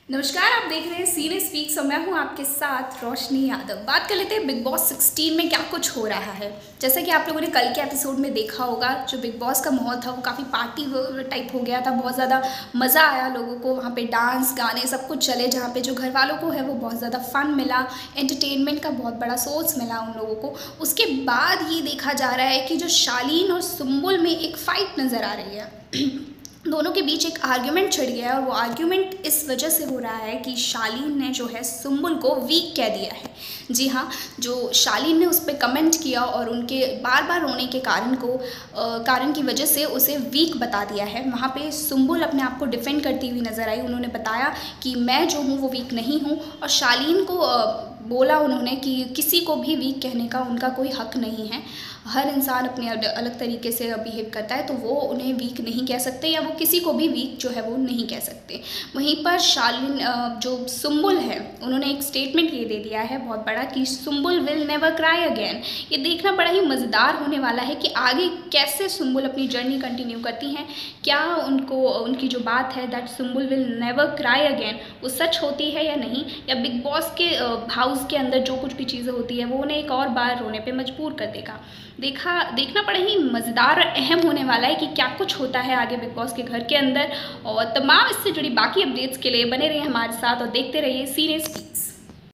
नमस्कार, आप देख रहे हैं सीने स्पीक्स और मैं हूं आपके साथ रोशनी यादव। बात कर लेते हैं बिग बॉस 16 में क्या कुछ हो रहा है। जैसे कि आप लोगों ने कल के एपिसोड में देखा होगा, जो बिग बॉस का माहौल था वो काफ़ी पार्टी टाइप हो गया था। बहुत ज़्यादा मज़ा आया लोगों को, वहाँ पे डांस गाने सब कुछ चले, जहाँ पे जो घर वालों को है वो बहुत ज़्यादा फन मिला, एंटरटेनमेंट का बहुत बड़ा सोर्स मिला उन लोगों को। उसके बाद ये देखा जा रहा है कि जो शालीन और सुम्बुल में एक फ़ाइट नज़र आ रही है दोनों के बीच एक आर्ग्यूमेंट छिड़ गया है और वो आर्ग्यूमेंट इस वजह से हो रहा है कि शालीन ने जो है सुम्बुल को वीक कह दिया है। जी हाँ, जो शालीन ने उस पर कमेंट किया और उनके बार बार रोने के कारण की वजह से उसे वीक बता दिया है। वहाँ पे सुम्बुल अपने आप को डिफेंड करती हुई नज़र आई। उन्होंने बताया कि मैं जो हूँ वो वीक नहीं हूँ और शालीन को बोला उन्होंने कि किसी को भी वीक कहने का उनका कोई हक नहीं है। हर इंसान अपने अलग तरीके से बिहेव करता है, तो वो उन्हें वीक नहीं कह सकते या वो किसी को भी वीक जो है वो नहीं कह सकते। वहीं पर शालीन जो सुम्बुल है, उन्होंने एक स्टेटमेंट ये दे दिया है बहुत बड़ा कि Sumbul will never cry again. ये देखना बड़ा ही मज़ेदार होने वाला है कि आगे कैसे सुम्बुल अपनी जर्नी कंटिन्यू करती हैं। क्या उनकी जो बात है that Sumbul will never cry again वो सच होती है या नहीं, या बिग बॉस के हाउस के अंदर जो कुछ भी चीज़ें होती है वो उन्हें एक और बार रोने पे मजबूर कर देगा। देखना बड़ा ही मज़ेदार और अहम होने वाला है कि क्या कुछ होता है आगे बिग बॉस के घर के अंदर। और तमाम इससे जुड़ी बाकी अपडेट्स के लिए बने रहिए हमारे साथ और देखते रहिए सीने स्पीक्स।